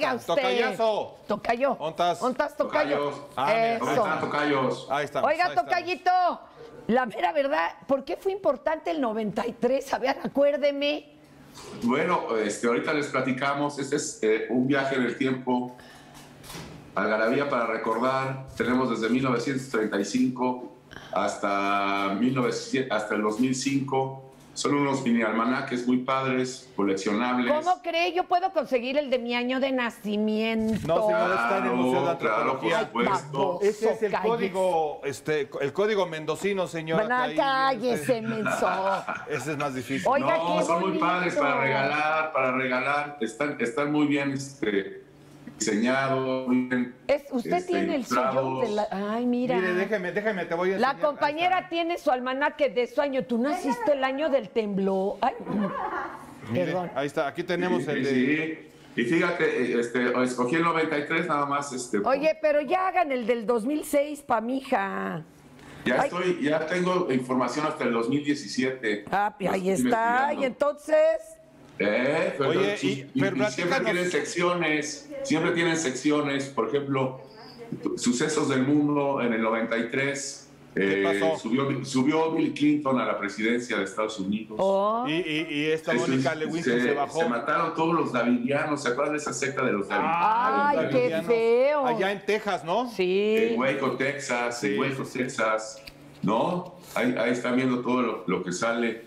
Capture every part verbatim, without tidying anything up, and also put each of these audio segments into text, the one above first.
diga usted. Tocayazo. Tocayo. ¿Ontas? ¿Ontas, tocayo? Tocayos. Ah, mira, ¿Dónde Eso. están, tocayos? Ahí estamos. Oiga, ahí estamos. tocayito, la mera verdad, ¿por qué fue importante el noventa y tres? A ver, acuérdeme. Bueno, este, ahorita les platicamos. Este es eh, un viaje en el tiempo. Algarabía para recordar. Tenemos desde mil novecientos treinta y cinco hasta, mil novecientos, hasta el dos mil cinco. Son unos mini almanaques muy padres, coleccionables. ¿Cómo cree? Yo puedo conseguir el de mi año de nacimiento. No, señor, está en el Museo de Claro, Antropología. claro, por supuesto. baboso, Ese es el calles. código, este, el código mendocino, señora. Bueno, que ahí- cállese, menso. Ese es más difícil. Oiga, No, qué son muy bonito. padres para regalar, para regalar. Están, están muy bien este, diseñados, muy bien. Es, usted este, tiene el suyo ilustrados. de la... Ay, mira. Mire, déjeme, déjeme, te voy a La enseñar. compañera tiene su almanaque de su año. Tú naciste el año del temblor. Ay, Mire, perdón. ahí está, aquí tenemos Sí, el de... sí. Y fíjate, este, escogí el noventa y tres nada más. Este, Oye, pero ya hagan el del dos mil seis pa' mi hija. ya ay. estoy, ya tengo información hasta el dos mil diecisiete. Ah, Lo ahí estoy está. investigando. Y entonces... Eh, pero, Oye, sus- y- pero siempre platícanos. tienen secciones, siempre tienen secciones, por ejemplo, sucesos del mundo en el noventa y tres. ¿Qué eh, pasó? Subió, subió Bill Clinton a la presidencia de Estados Unidos. Oh. Y, y, y esta Se- Mónica se- Lewinsky se, se bajó. se mataron todos los davidianos. ¿Se acuerdan de esa secta de los davidianos? Ay, los qué davidianos. feo. Allá en Texas, ¿no? Sí. En Waco, Texas, Sí, en Waco, sí, sí. Texas, ¿no? Ahí, ahí están viendo todo lo, lo que sale.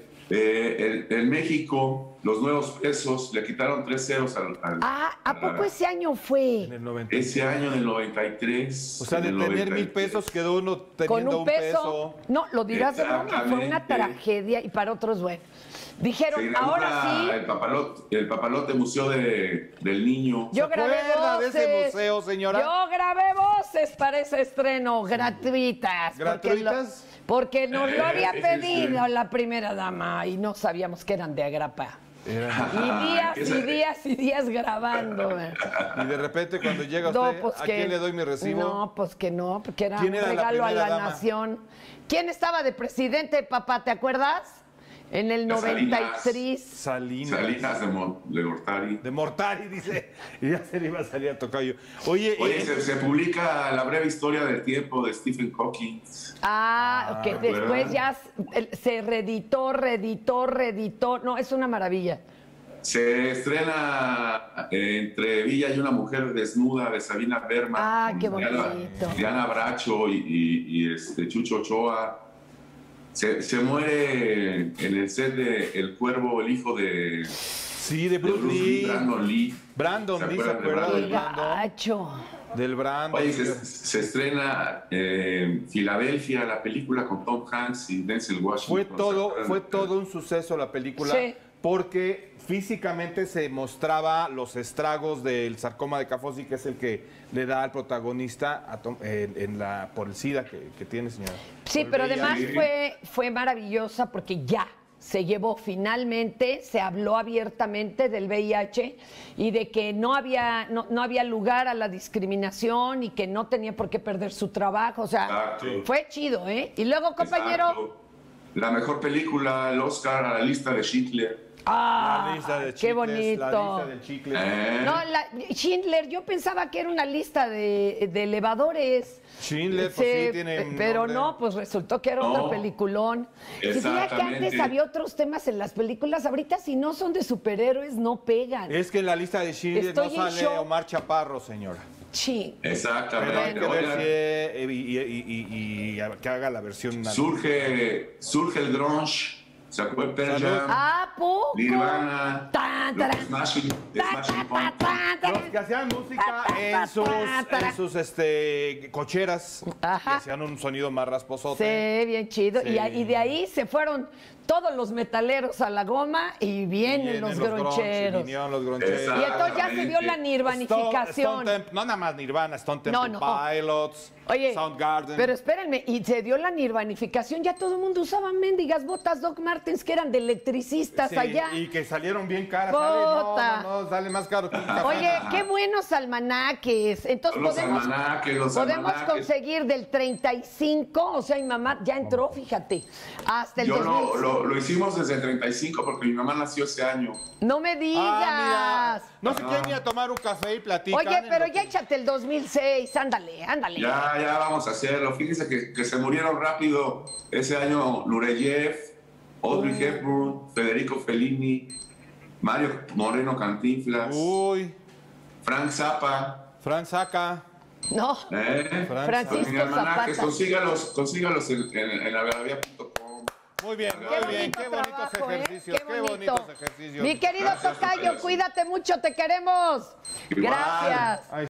Eh, en, en México, los nuevos pesos le quitaron tres ceros al, al- Ah, ¿a a- poco ese año fue? En el noventa. ese año en el noventa y tres. O sea, de en el tener noventa y mil tres. pesos quedó uno Con teniendo un peso. No, lo dirás de broma, fue una Exactamente. tragedia y para otros, bueno. Se Dijeron, inaugura ahora sí, el papalote, el papalote Museo de, del Niño. yo ¿Se grabé acuerda de voces. ese museo, señora? Yo grabé voces para ese estreno, gratuitas. porque ¿Gratuitas? lo- Porque, nos lo Eh, había sí, sí. pedido la primera dama y no sabíamos que eran de agrapa. Era- Y días Esa- y días y días grabando. ¿eh? Y de repente cuando llega No, usted, pues ¿a que, quién le doy mi recibo? No, pues que no, porque era ¿Quién un era la regalo a primera la dama? nación. ¿Quién estaba de presidente, papá? ¿Te acuerdas? En el noventa y tres. Salinas. Salinas de, Mon- de Gortari. De Mortari, dice. Y ya se le iba a salir a tocayo. Oye, Oye, y- se, se publica La breve historia del tiempo de Stephen Hawking. Ah, que Ah, después ¿verdad? ya s- el- se reeditó, reeditó, reeditó. No, es una maravilla. Se estrena eh, Entre Villa y una mujer desnuda de Sabina Berman. Ah, con qué Diana- bonito. Diana Bracho y, y- y, este, Chucho Ochoa. Se, se muere en el set de El Cuervo, el hijo de, sí, de de Bruce Bruce Lee. Lee, Brandon Lee. Brandon ¿Se Lee, ¿se acuerdan de acuerda Qué del Brandon? Brandon? gacho. Del Brandon. Oye, se, se estrena eh, Filadelfia, la película con Tom Hanks y Denzel Washington. Fue ¿Se todo, acuerdan? fue todo un suceso la película, Sí. porque físicamente se mostraba los estragos del sarcoma de Kaposi, que es el que le da al protagonista a Tom- en, en la, por el SIDA que, que tiene, señora. Sí, Por pero el V I H. además Sí. fue, fue maravillosa porque ya se llevó finalmente, se habló abiertamente del V I H y de que no había, no, no había lugar a la discriminación y que no tenía por qué perder su trabajo. O sea, Exacto. fue chido, ¿eh? Y luego, compañero. Exacto. La mejor película, el Oscar a la lista de Schindler. Ah, La lista de qué chicles, bonito. La lista del chicle. Eh, No, la, Schindler, yo pensaba que era una lista de, de elevadores. Schindler, pues Se- sí, tiene un pero nombre. no, pues resultó que era No. otro peliculón. Y fíjate que Exactamente. antes había otros temas en las películas, ahorita si no son de superhéroes no pegan. Es que en la lista de Schindler Estoy no en sale shock. Omar Chaparro, señora. Sí. Pero hay Exactamente. que ver Oigan, si eh, y, y- y- y- y que haga la versión. surge, surge el grunge. ¿Se acuerdan? Pearl Salud. Jam, ¿A poco? Nirvana, Tan, los taran, Smashing, tan, Smashing tan, Pumpkins. tan, tan, Los que hacían música en sus, en sus este, cocheras, Ajá. que hacían un sonido más rasposote. Sí, bien chido. Sí. Y, a- y de ahí se fueron todos los metaleros a la goma y vienen, Vienen los, grunge, groncheros. vinieron los groncheros. Exacto. Y entonces ya se dio la Stone, nirvanificación. Stone Temp- no nada más Nirvana, Stone Temple No, no. Pilots, Oye, Soundgarden. pero espérenme, y se dio la nirvanificación, ya todo el mundo usaba mendigas botas Doc Martens que eran de electricistas Sí, allá. y que salieron bien caras Puta. No, no, no, sale más caro que un café. Oye, qué buenos almanaques. Entonces Los podemos, almanaques, los podemos almanaques. conseguir del treinta y cinco, o sea, mi mamá ya entró, fíjate, hasta el Yo dos mil. lo, lo, lo hicimos desde el treinta y cinco porque mi mamá nació ese año. No me digas. Ah, mira. No se Ah. quieren ir a tomar un café y platicar. Oye, pero ya échate el dos mil seis, ándale, ándale. Ya, ya vamos a hacerlo. Fíjense que, que se murieron rápido ese año Nureyev, Audrey Hepburn, Federico Fellini, Mario Moreno Cantinflas, Uy, Frank Zappa. Frank Saca. No, ¿eh? Frank Francisco Mi almanaques, Zapata. consígalos, consígalos en, en, en algarabía punto com. Muy bien, Qué muy bien. bonito Qué bonitos trabajo, ¿eh? ejercicios. Qué Qué bonito. bonitos ejercicios. Mi querido Gracias, Tocayo, ustedes. cuídate mucho, te queremos. Igual. Gracias. Ahí